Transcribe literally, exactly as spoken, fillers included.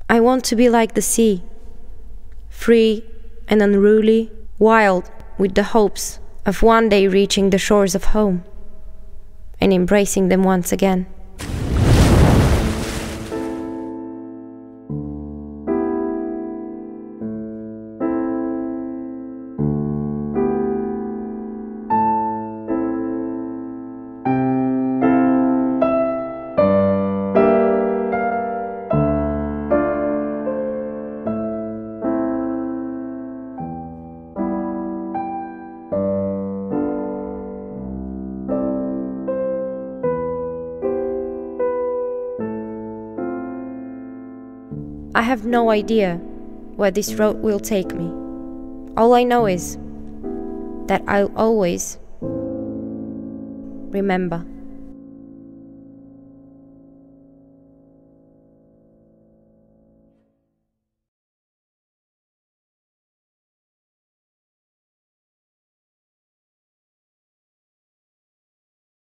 I want to be like the sea, free and unruly, wild with the hopes of one day reaching the shores of home and embracing them once again. I have no idea where this road will take me. All I know is that I'll always remember.